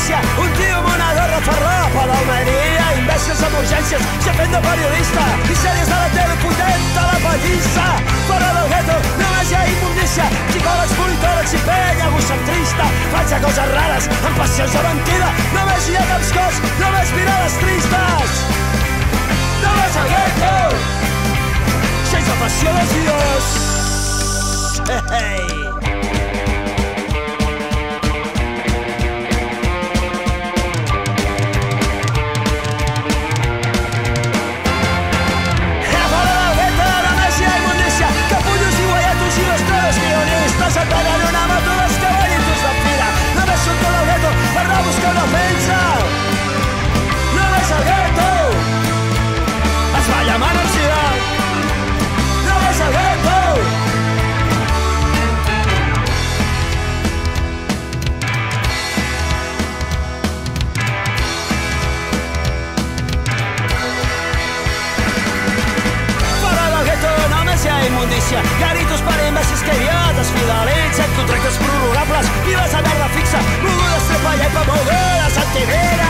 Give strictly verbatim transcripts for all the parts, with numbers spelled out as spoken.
imundícia, un tio amb una gorra farrapa d'Almeria, imbècils amb urgències, s'ha fet de periodista, i sèries de la tele putent de la pallissa. Fora del gueto només hi ha immundícia, psicòlegs, politòlegs i penya egocentrista, faig de coses rares, amb passions de mentida, només hi ha caps cos, només mirades tristes. Només el gueto, sense passió dels dios. Hey, hey. S'atallen una moto dels cavallitos de fira. Només surto del gueto per anar a buscar una pensa. Només el gueto es balla amb energia. Només el gueto. Fora del gueto només hi ha immundícia, garitos per imbècils que idiotes fidelitzen, contractes prorrogables, vides a merda fixa, mogudes trepa llepa, mogudes antivera.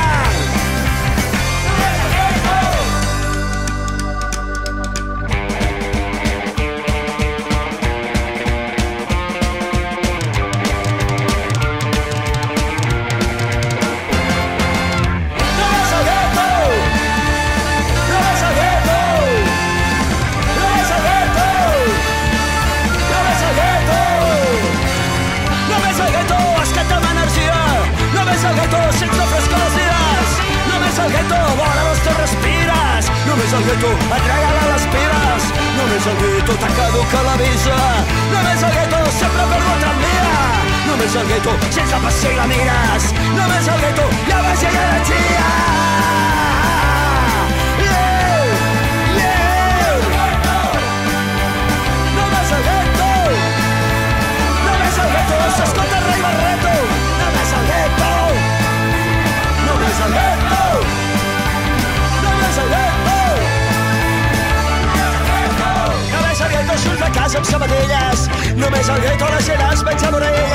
Només el gueto et regala les pires. Només el gueto t'ha caducat la visa. Només el gueto sempre perd el tramvia. Només el gueto sense passió i la mires. Només el gueto hi ha màgia i energia. Yeah, yeah. Només el gueto. Només el gueto s'escolta el rei Barreto. Només el gueto. Només el gueto. Només el gueto. Només el gueto surt de casa amb sabatelles. Només el gueto la gent es menja morell.